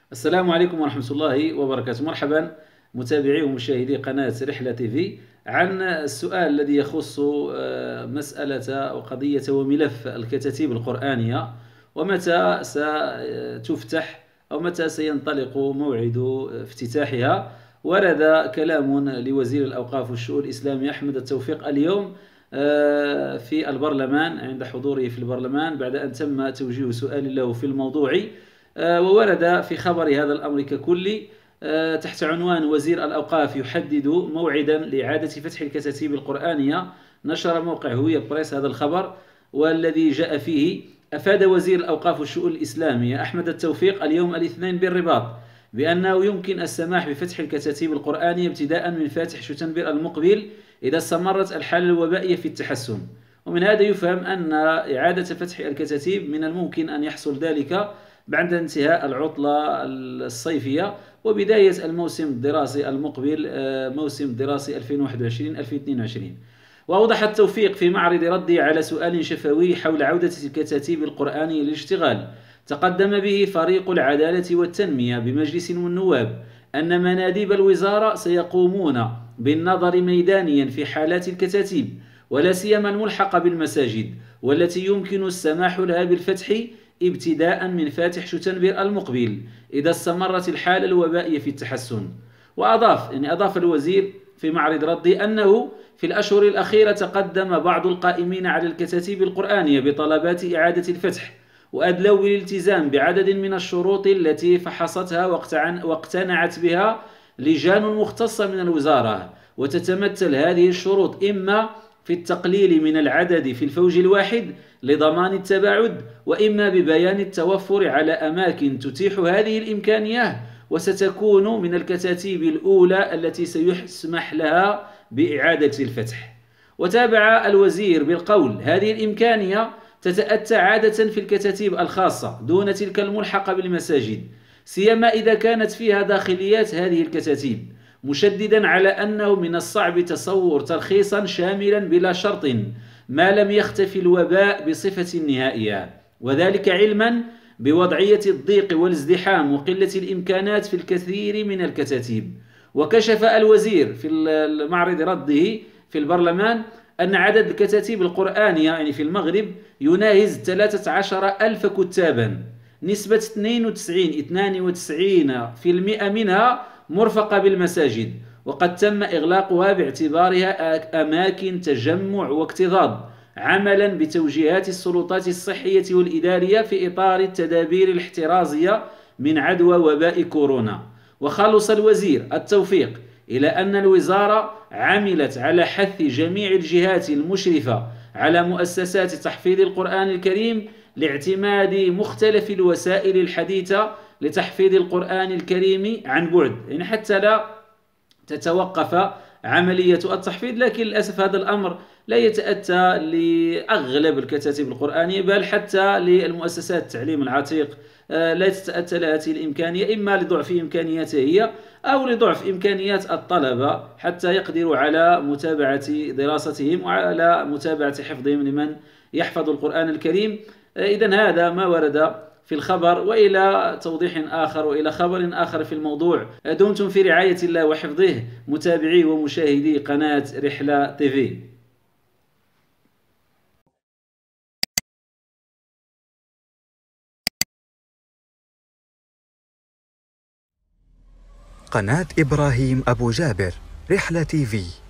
السلام عليكم ورحمة الله وبركاته. مرحبا متابعي ومشاهدي قناة رحلة تيفي عن السؤال الذي يخص مسألة أو قضية وملف الكتاتيب القرآنية، ومتى ستفتح أو متى سينطلق موعد افتتاحها. ورد كلام لوزير الأوقاف والشؤون الإسلامية أحمد التوفيق اليوم في البرلمان عند حضوره في البرلمان بعد أن تم توجيه سؤال له في الموضوع. وورد في خبر هذا الأمر ككل تحت عنوان وزير الأوقاف يحدد موعدا لإعادة فتح الكتاتيب القرآنية. نشر موقع هوية بريس هذا الخبر، والذي جاء فيه: أفاد وزير الأوقاف والشؤون الإسلامية أحمد التوفيق اليوم الاثنين بالرباط بأنه يمكن السماح بفتح الكتاتيب القرآنية ابتداء من فاتح شتنبر المقبل إذا استمرت الحالة الوبائية في التحسن. ومن هذا يفهم أن إعادة فتح الكتاتيب من الممكن أن يحصل ذلك بعد انتهاء العطلة الصيفية وبداية الموسم الدراسي المقبل، موسم دراسي 2021-2022. وأوضح التوفيق في معرض رده على سؤال شفوي حول عودة الكتاتيب القرآنية للاشتغال تقدم به فريق العدالة والتنمية بمجلس النواب أن مناديب الوزارة سيقومون بالنظر ميدانيا في حالات الكتاتيب، ولا سيما الملحقة بالمساجد، والتي يمكن السماح لها بالفتح ابتداء من فاتح شتنبر المقبل إذا استمرت الحالة الوبائية في التحسن. وأضاف الوزير في معرض رده أنه في الأشهر الأخيرة تقدم بعض القائمين على الكتاتيب القرآنية بطلبات إعادة الفتح، وأدلوا بالالتزام بعدد من الشروط التي فحصتها واقتنعت بها لجان مختصة من الوزارة. وتتمثل هذه الشروط إما في التقليل من العدد في الفوج الواحد لضمان التباعد، وإما ببيان التوفر على أماكن تتيح هذه الإمكانية، وستكون من الكتاتيب الأولى التي سيسمح لها بإعادة الفتح. وتابع الوزير بالقول: هذه الإمكانية تتأتى عادة في الكتاتيب الخاصة دون تلك الملحقة بالمساجد، سيما إذا كانت فيها داخليات هذه الكتاتيب، مشددا على أنه من الصعب تصور ترخيصا شاملا بلا شرط ما لم يختفي الوباء بصفة نهائية، وذلك علما بوضعية الضيق والازدحام وقلة الإمكانات في الكثير من الكتاتيب. وكشف الوزير في معرض رده في البرلمان أن عدد الكتاتيب القرآنية يعني في المغرب يناهز 13 ألف كتابا، نسبة 92% منها مرفقة بالمساجد، وقد تم إغلاقها باعتبارها أماكن تجمع واكتظاظ، عملا بتوجيهات السلطات الصحية والإدارية في إطار التدابير الاحترازية من عدوى وباء كورونا. وخلص الوزير التوفيق إلى أن الوزارة عملت على حث جميع الجهات المشرفة على مؤسسات تحفيظ القرآن الكريم لاعتماد مختلف الوسائل الحديثة لتحفيظ القرآن الكريم عن بعد، يعني حتى لا تتوقف عملية التحفيظ. لكن للأسف هذا الأمر لا يتأتى لأغلب الكتاتيب القرآنية، بل حتى للمؤسسات التعليم العتيق لا تتأتى لها هذه الإمكانية، إما لضعف إمكانياتها هي أو لضعف إمكانيات الطلبة حتى يقدروا على متابعة دراستهم وعلى متابعة حفظهم لمن يحفظ القرآن الكريم. إذن هذا ما ورد في الخبر. وإلى توضيح آخر وإلى خبر آخر في الموضوع، دمتم في رعاية الله وحفظه متابعي ومشاهدي قناة رحلة تيفي. قناة إبراهيم أبو جابر، رحلة تيفي.